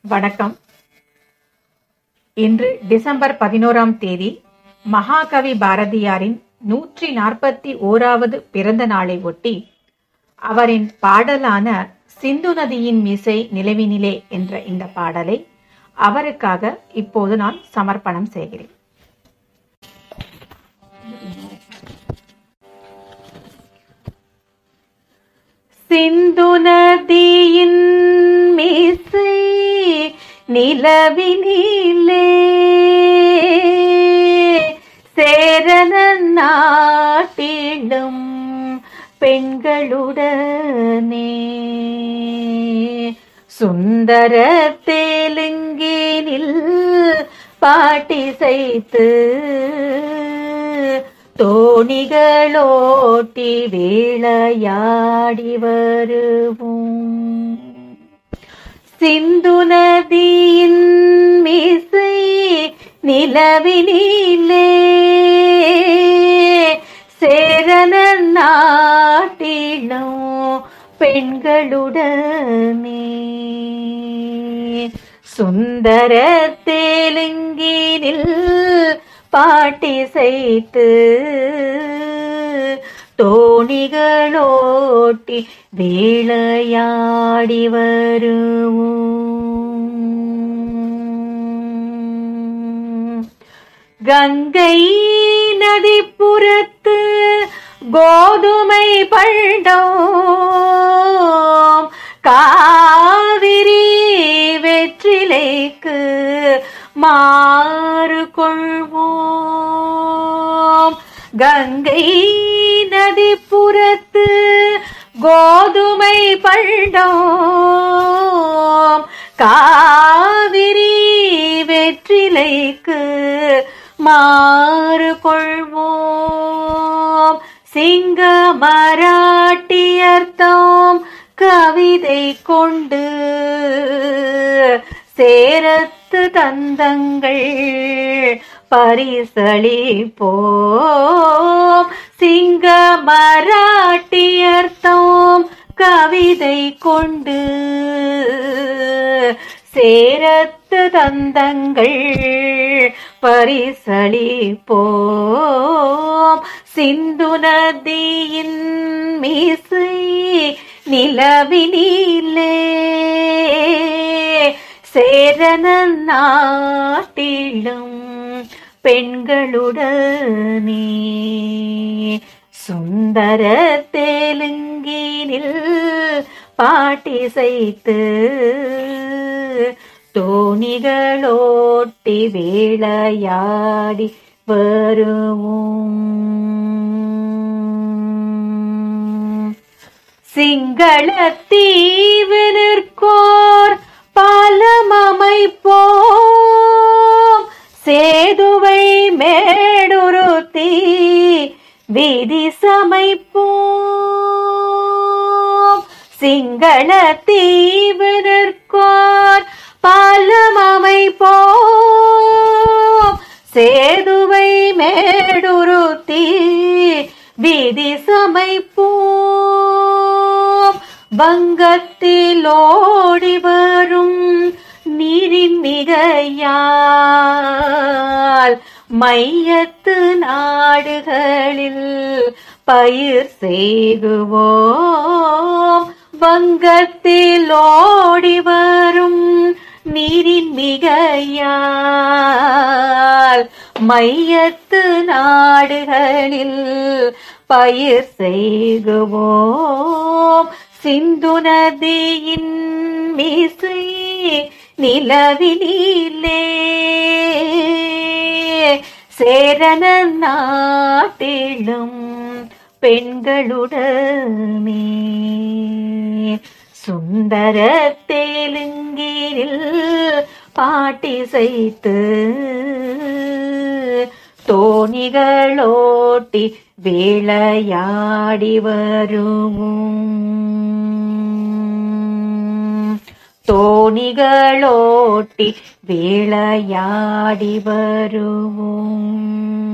வணக்கம். இன்று டிசம்பர் 11ஆம் தேதி மகாகவி பாரதியாரின் 141வது பிறந்த நாளை ஒட்டி அவரின் பாடலான சிந்து நதியின் மிசை நிலவினிலே என்ற இந்த பாடலை அவருக்காக இப்போது நான் சமர்ப்பணம் செய்கிறேன். சிந்து நதியின் மிசை நிலவினிலே சேரன நாட்டிலும் பெண்களுடனே சுந்தர தெலுங்கினில் பாட்டிசைத்து தோணிகளோட்டி வேளையாடி வருவோம். சிந்து நதியின் மிசை நிலவினிலே சேரன நாட்டிலும் பெண்களுடனே சுந்தர தெலுங்கினில் பாட்டிசைத்து தோணிகளோட்டி வேளையாடி வருவோம். கங்கை நதிப்புறத்து கோதுமை பண்டோம், காவிரி வெற்றிலைக்கு மாறு கொள்வோம். கங்கை நதிப்புறத்து கோதுமை பண்டோம், காவிரி வெற்றிலைக்கு மாறு கொள்வோம். சிங்க மராட்டியர்த்தம் கவிதை கொண்டு சேரத்து தந்தங்கள் பரிசளிப்போம். சிங்க மராட்டியர்த்தம் கவிதை கொண்டு சேரத்து தந்தங்கள் பரிசளிப்போம். சிந்து நதியின் மிசை நிலவினிலே சேரன நாட்டிலும் பெண்களுடனே சுந்தர தெலுங்கினில் பாட்டிசைத்து தோணிகளோட்டி வேளையாடி வருவோம். சிங்கள தீவினிற்கோர் பாலம் அமைப்போம், சேதுவை மேடுருத்தி வீதி சமைப்போம். சிங்கள தீவினிற்கோர் பாலம் அமைப்போம், சேதுவை மேடுருத்தி வீதி சமைப்போம். வங்கத்தில் ஓடி வரும் நீரின் மிகையால் மையத்து நாடுகளில் பயிர் செய்குவோம். வங்கத்தில் ஓடி வரும் நீரின் மிகையால் மையத்து நாடுகளில் பயிர் செய்குவோம். சிந்து நதியின் மிசை நிலவினிலே சேரன நாட்டிலும் பெண்களுடனே சுந்தர தெலுங்கினில் பாட்டிசைத்து தோணிகளோட்டி வேளையாடி வருவோம். தோணிகளோட்டி வேளையாடி வருவோம்.